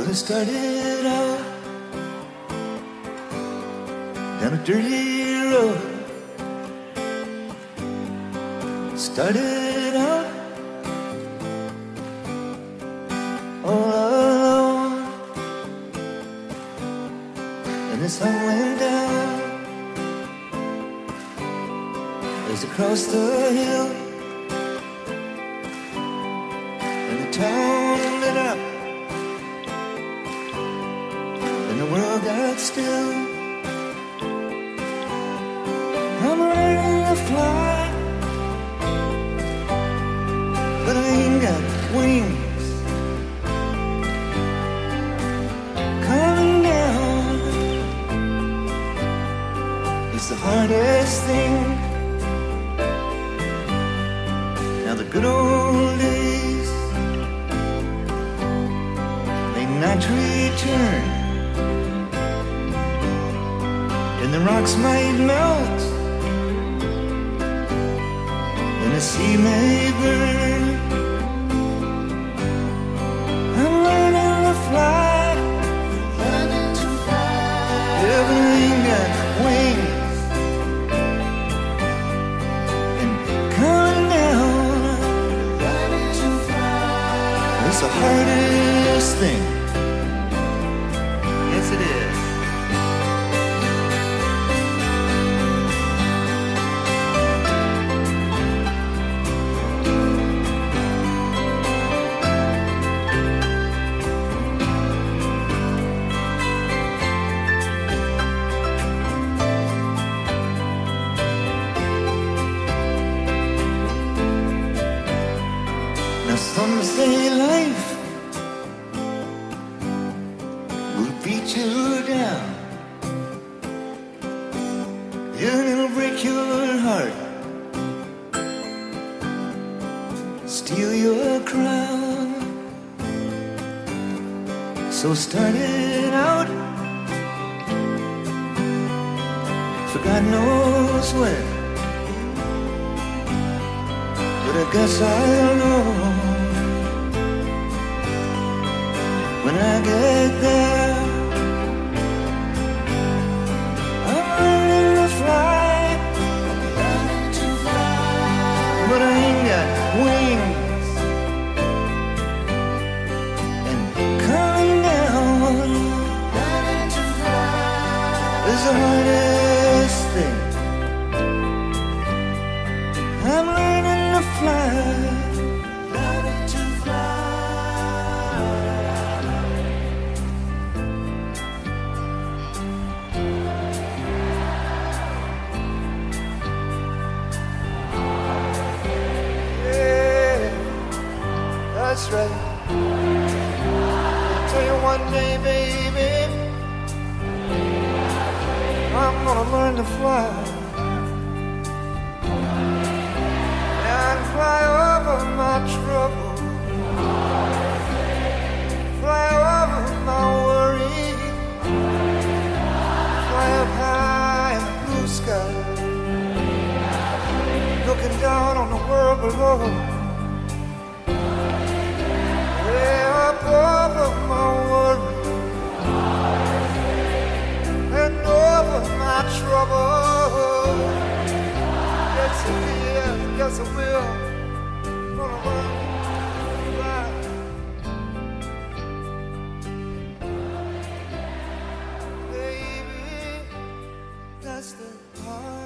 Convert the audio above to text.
Well, it started out down a dirty road. Started out all alone, and the sun went down as across the hill, and the town lit up, and the world got still. I'm learning to fly, but I ain't got wings. Coming down is the hardest thing. Now the good old days may not return, and the rocks might melt, and the sea may burn. I'm learning to fly, yeah, but I ain't got wings. And coming down, it's the hardest thing. Yes, it is. Some say life will beat you down, and it'll break your heart, steal your crown. So started out for God knows where, but I guess I'll know when I get there. I'm learning to fly, but I ain't got wings. And coming down is the hardest thing. I'm learning to fly. That's right. I'll tell you one day, baby, I'm gonna learn to fly. And fly over my trouble, fly over my worry, fly up high in the blue sky, looking down on the world below. Up over my worry and over my trouble. Yes, it is, yes, it will. Gonna learn to fly. Baby, that's the part.